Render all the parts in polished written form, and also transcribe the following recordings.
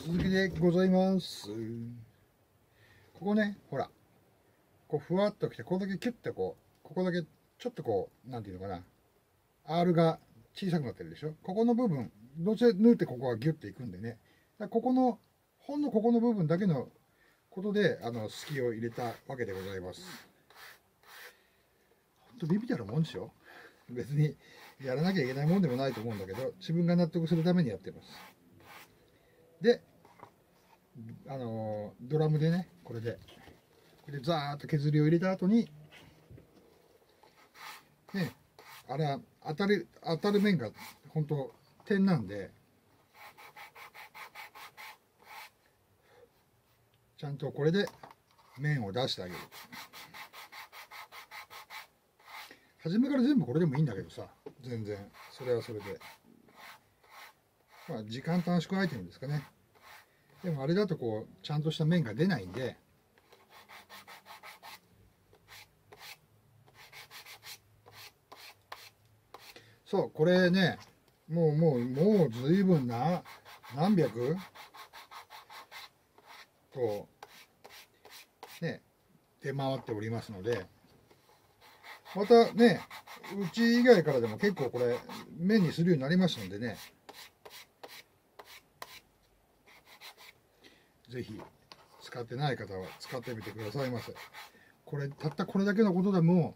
続きでございます。ここね、ほら、こうふわっときて、ここだけキュッてここだけちょっとなんていうのかな、R が小さくなってるでしょ。ここの部分、どうせ縫ってここはギュッていくんでね。ここの、ほんのここの部分だけのことで、隙を入れたわけでございます。ほんとビビたるもんでしょ。別にやらなきゃいけないもんでもないと思うんだけど、自分が納得するためにやってます。で、ドラムでね、これでザーッと削りを入れた後に、ね、あれは当たる面が本当点なんで、ちゃんとこれで面を出してあげる。初めから全部これでもいいんだけどさ、全然それはそれで、まあ時間短縮アイテムですかね。でもあれだとちゃんとした面が出ないんで、そう、これね、もうずいぶん何百ね、出回っておりますので、またね、うち以外からでも結構これ、面にするようになりましたんでね、ぜひ使ってない方は使ってみてくださいませ。これ、たったこれだけのことでも、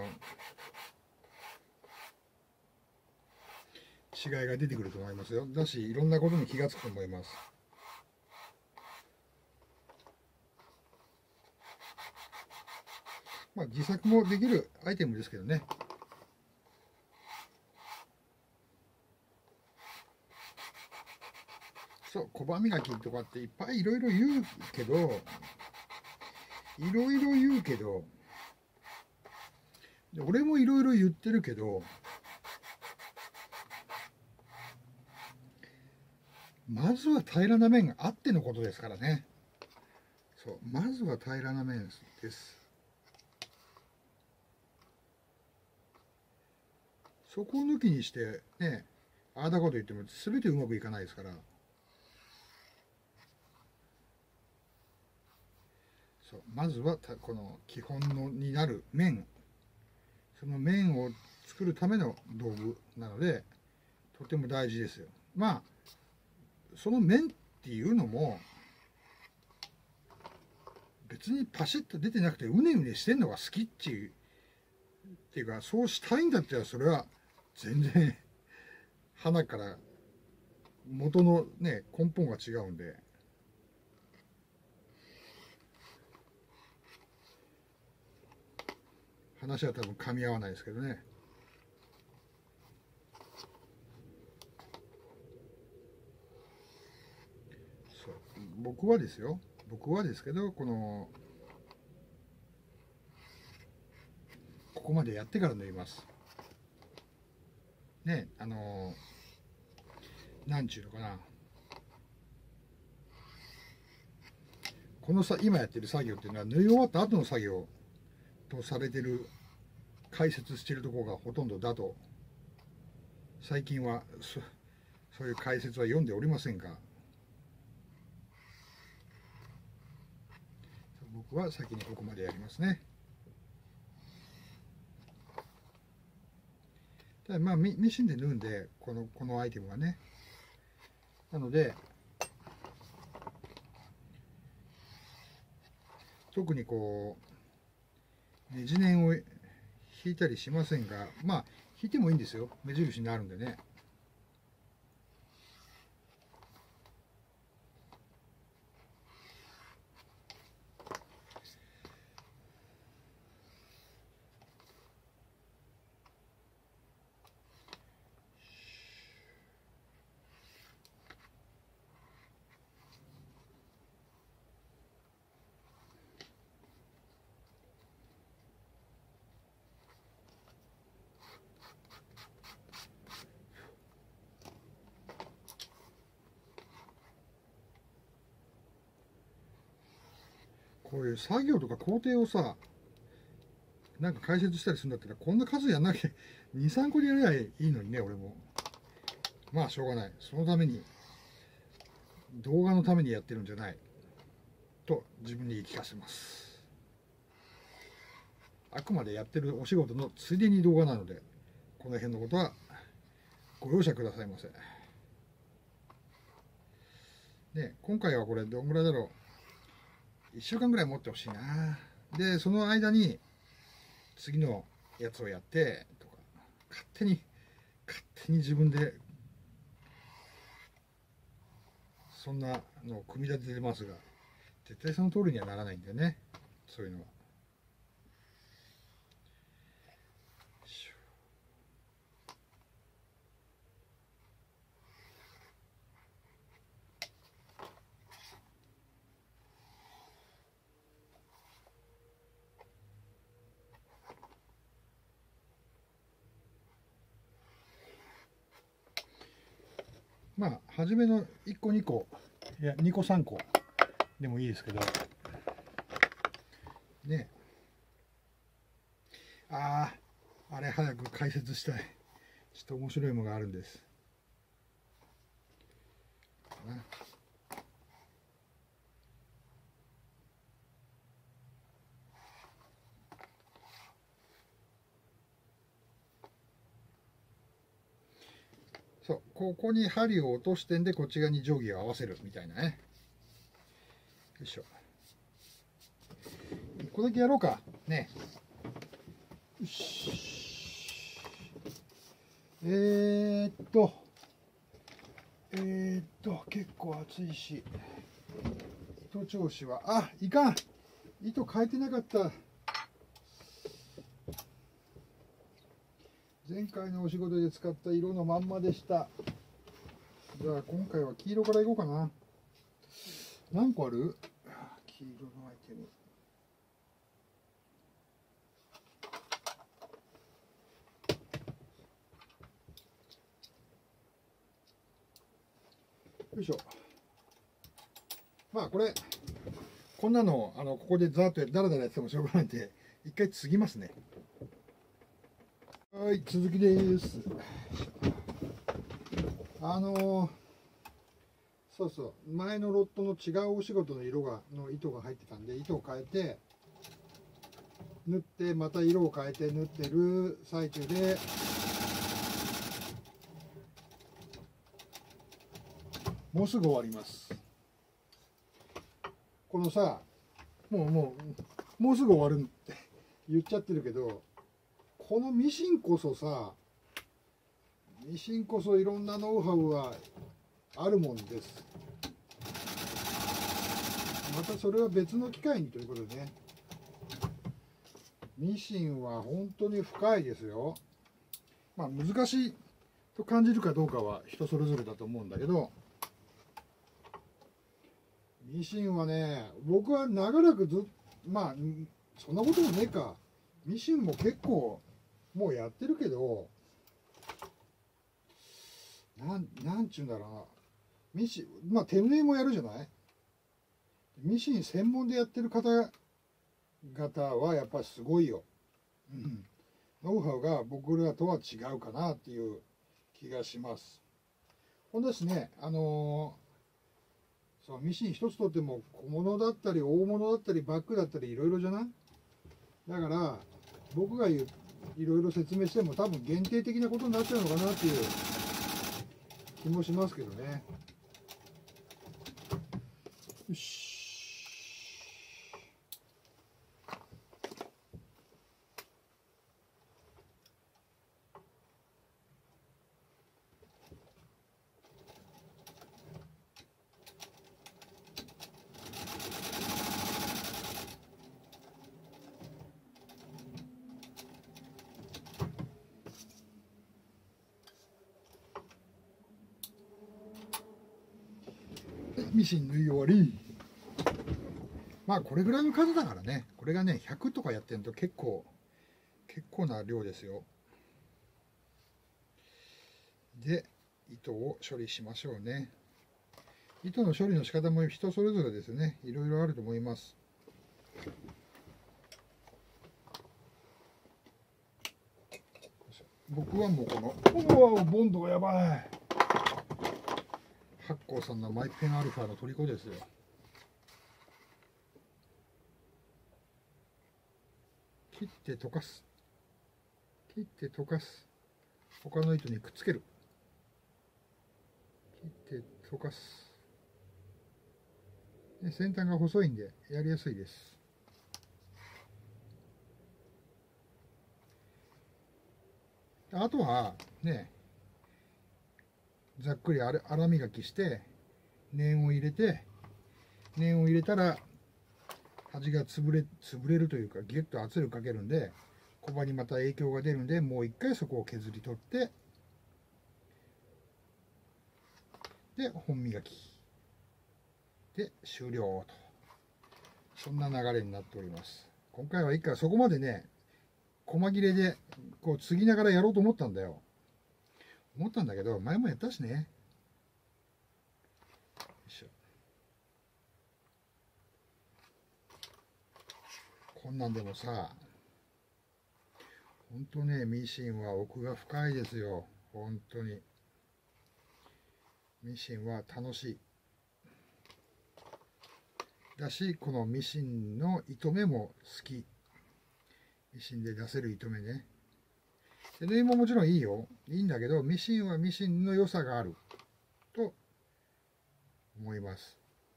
違いが出てくると思いますよ。だし、いろんなことに気がつくと思います。まあ、自作もできるアイテムですけどね。そう、小歯磨きとかっていっぱいいろいろ言うけど、俺もいろいろ言ってるけど、まずは平らな面があってのことですからね。そう、まずは平らな面です。そこを抜きにしてね、ああだこと言っても全てうまくいかないですから。そう、まずはこの基本になる面、その面を作るための道具なので、とても大事ですよ。まあその面っていうのも別にパシッと出てなくてうねうねしてんのが好きっていうか、そうしたいんだったらそれは全然花から元のね根本が違うんで、話は多分噛み合わないですけどね。そう、僕はですけど、ここまでやってから縫いますね。なんちゅうのかな、この今やってる作業っていうのは縫い終わった後の作業とされてる、解説してるところがほとんどだと最近はそういう解説は読んでおりませんが、僕は先にここまでやりますね。まあミシンで縫うんで、このアイテムはね、なので特にねじ念を引いたりしませんが、まあ引いてもいいんですよ、目印になるんでね。こういう作業とか工程をさ、なんか解説したりするんだったら、こんな数やんなきゃ2、3個でやればいいのにね、俺も。まあしょうがない。そのために動画のためにやってるんじゃないと自分に言い聞かせます。あくまでやってるお仕事のついでに動画なので、この辺のことはご容赦くださいませ。で、今回はこれどんぐらいだろう。1週間ぐらい持ってほしいな。で、その間に次のやつをやってとか、勝手に自分でそんなのを組み立ててますが、絶対その通りにはならないんだよね、そういうのは。まあ初めの1個2個、いや2個3個でもいいですけどね。あれ早く解説したい。ちょっと面白いものがあるんです。そう、ここに針を落としてんで、こっち側に定規を合わせるみたいなね。よいしょ。1個だけやろうか。ね。よし。結構熱いし。糸調子は、いかん。糸変えてなかった。前回のお仕事で使った色のまんまでした。じゃあ今回は黄色からいこうかな。何個ある？黄色のアイテム。よいしょ。まあこれ、こんなのここでざーっとダラダラやっててもしょうがないんで、一回継ぎますね。はい、続きです。そうそう、前のロットの違うお仕事の糸が入ってたんで、糸を変えて縫って、また色を変えて縫ってる最中で、もうすぐ終わります。このさ、もうすぐ終わるって言っちゃってるけど、このミシンこそいろんなノウハウはあるもんです。またそれは別の機会にということでね。ミシンは本当に深いですよ。まあ難しいと感じるかどうかは人それぞれだと思うんだけど、ミシンはね、僕は長らくまあそんなこともねえか。ミシンも結構もうやってるけど、なんちゅうんだろうな。ミシン、まあ手縫いもやるじゃない。ミシン専門でやってる方々はやっぱりすごいよ。ノウハウが僕らとは違うかなっていう気がします。ほんですね、そうミシン一つとっても小物だったり大物だったりバッグだったりいろいろじゃない。だから僕がいろいろ説明しても多分限定的なことになっちゃうのかなっていう気もしますけどね。よし。ミシン縫い終わり。まあこれぐらいの数だからね。これがね100とかやってると結構な量ですよ。で糸を処理しましょうね。糸の処理の仕方も人それぞれですね。いろいろあると思います。僕はもうこのボンドがやばい。 八甲さんのマイペンアルファの虜ですよ。切って溶かす。切って溶かす。他の糸にくっつける。切って溶かす。で先端が細いんでやりやすいです。あとはね、ざっくり粗磨きして念を入れて、念を入れたら端が潰れるというか、ギュッと圧力かけるんでコバにまた影響が出るんで、もう一回そこを削り取ってで本磨きで終了と、そんな流れになっております。今回は一回そこまでね、細切れでこう継ぎながらやろうと思ったんだけど、前もやったしね。よいしょ。こんなんでもさ、ほんとね、ミシンは奥が深いですよ。本当にミシンは楽しいだし、このミシンの糸目も好き。ミシンで出せる糸目ね。手縫いももちろんいいよ、いいんだけど、ミシンはミシンの良さがあると思います。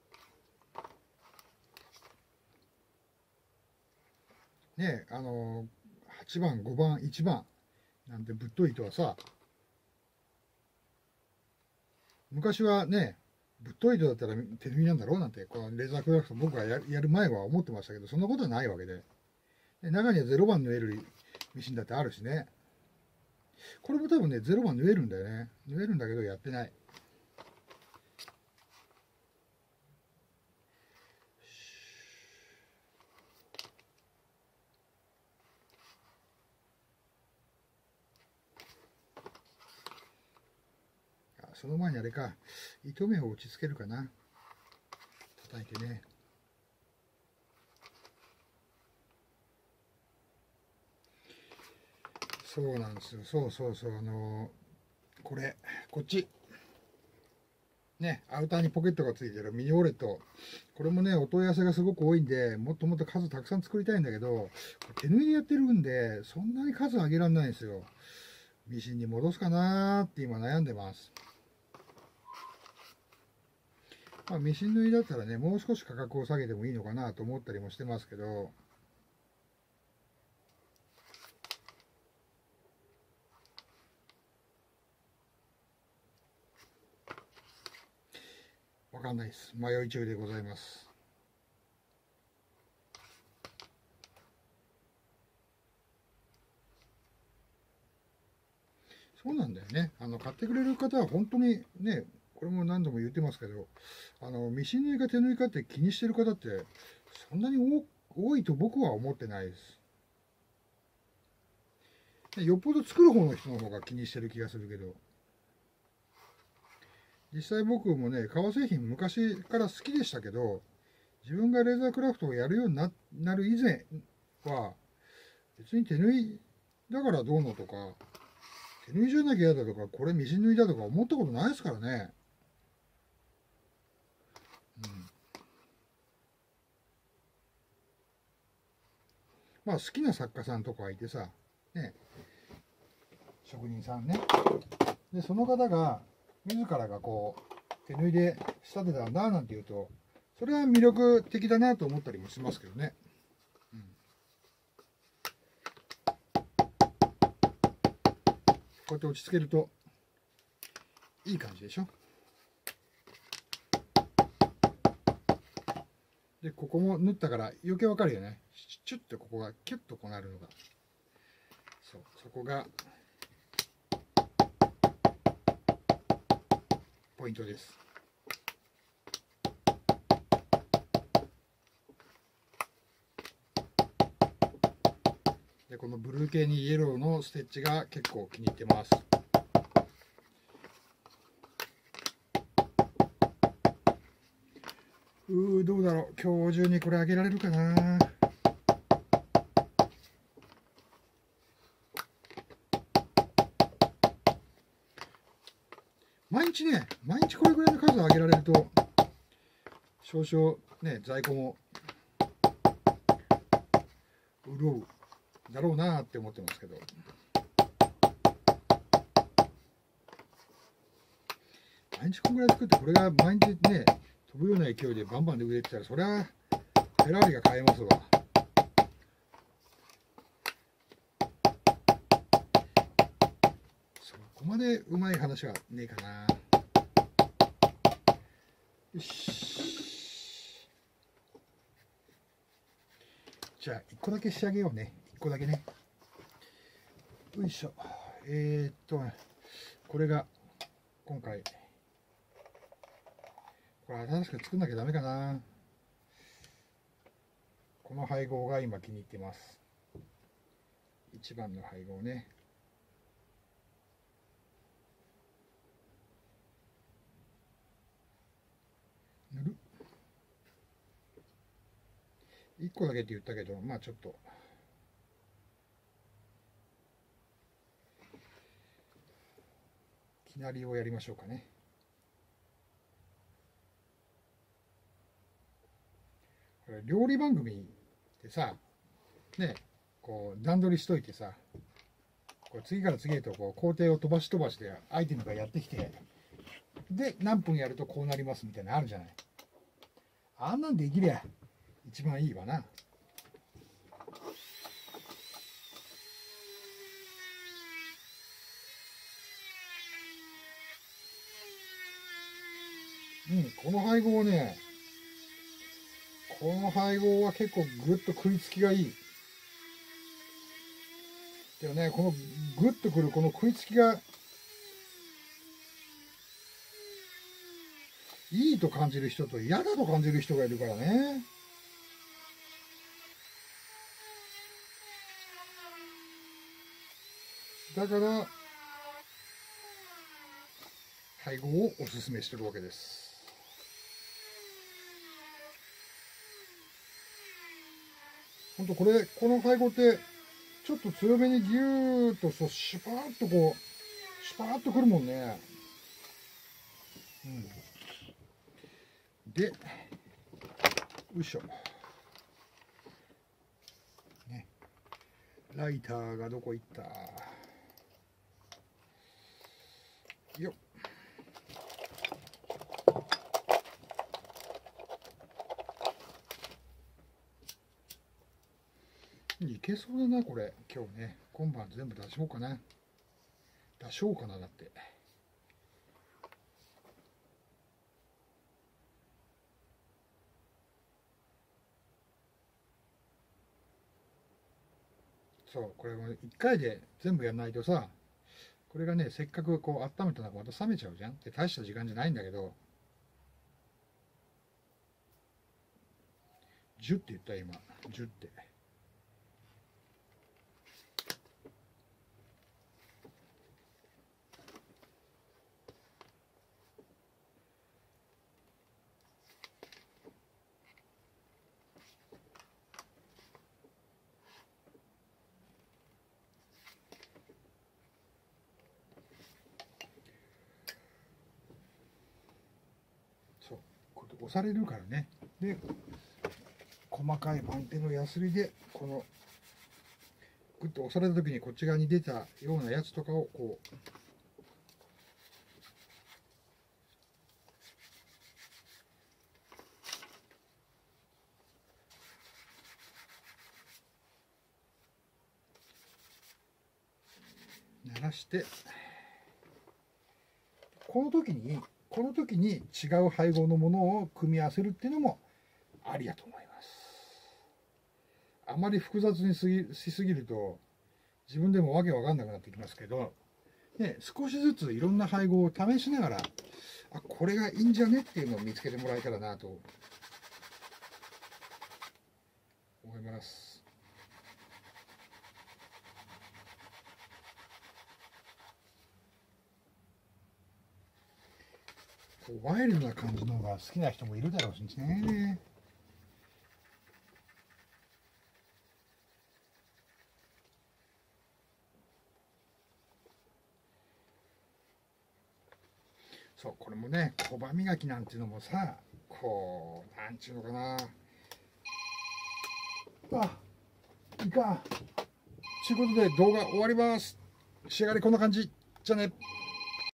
ねえ、8番5番1番なんてぶっとい糸はさ、昔はね、ぶっとい糸だったら手縫いなんだろうなんて、このレーザークラフト僕がやる前は思ってましたけど、そんなことはないわけで、中には0番縫えるミシンだってあるしね。これも多分ね、0番縫えるんだよね。縫えるんだけどやってない。その前にあれか、糸目を打ち付けるかな。叩いてね。そうなんですよ。そう、これ、こっち。ね、アウターにポケットがついてるミニウォレット。これもね、お問い合わせがすごく多いんで、もっともっと数たくさん作りたいんだけど、手縫いでやってるんで、そんなに数上げられないんですよ。ミシンに戻すかなーって今悩んでます。まあ、ミシン縫いだったらね、もう少し価格を下げてもいいのかなと思ったりもしてますけど、わかんないです。迷い中でございます。そうなんだよね。買ってくれる方は本当にね、これも何度も言ってますけど、ミシン縫いか手縫いかって気にしてる方ってそんなに多いと僕は思ってないです。よっぽど作る方の人の方が気にしてる気がするけど、実際僕もね、革製品昔から好きでしたけど、自分がレーザークラフトをやるようになる以前は、別に手縫いだからどうのとか、手縫いじゃなきゃ嫌だとか、これミシン縫いだとか思ったことないですからね。まあ好きな作家さんとかがいてさ、ね、職人さんね。で、その方が、自らがこう、手縫いで仕立てたんだなんて言うと、それは魅力的だなと思ったりもしますけどね。こうやって落ち着けると、いい感じでしょ。で、ここも縫ったから余計わかるよね。チュッとここがキュッとこうなるのが。そう、そこがポイントです。で、このブルー系にイエローのステッチが結構気に入ってます。どうだろう。今日中にこれあげられるかな。毎日毎日これぐらいの数を上げられると少々ね在庫も潤うだろうなって思ってますけど、毎日こんぐらい作ってこれが毎日ね飛ぶような勢いでバンバンで売れてたら、そりゃフェラーリが買えますわ。そこまでうまい話はねえかな。よし、じゃあ1個だけ仕上げようね。1個だけね。よいしょ。これが今回、これ新しく作んなきゃダメかな。この配合が今気に入ってます。1番の配合ね。塗る。1個だけって言ったけど、まあちょっときなりをやりましょうかね。これ料理番組ってさね、こう段取りしといてさ、こう次から次へとこう工程を飛ばし飛ばしでアイテムがやってきて、で何分やるとこうなりますみたいなのあるじゃない。あんなんできりゃ一番いいわな。この配合ね、この配合は結構グッと食いつきがいい。でもね、このグッとくるこの食いつきがいいと感じる人と嫌だと感じる人がいるからね。だから配合をおすすめしてるわけです。ほんとこの配合ってちょっと強めにギューッとシュパーッとこうシュパーッとくるもんね。で、よいしょ、ね、ライターがどこ行ったよっ。いけそうだなこれ。今日ね今晩全部出しようかな。だって。そう、これ1回で全部やらないとさ、これがねせっかくこう温めた中また冷めちゃうじゃん。で大した時間じゃないんだけど、10って言った今、10って。そう、これ押されるからね。で、細かい番手のヤスリでこのグッと押された時にこっち側に出たようなやつとかをこう鳴らして、この時に違う配合のものを組み合わせるっていうのもありやと思います。あまり複雑にしすぎると自分でもわけわかんなくなってきますけど、ね、少しずついろんな配合を試しながら、あ、これがいいんじゃねっていうのを見つけてもらえたらなと思います。ワイルドな感じの方が好きな人もいるだろうしね。 そう、これもね、小刃磨きなんていうのもさ、こう、なんちゅうのかな。いいか。ということで動画終わります。仕上がりこんな感じ。じゃあね。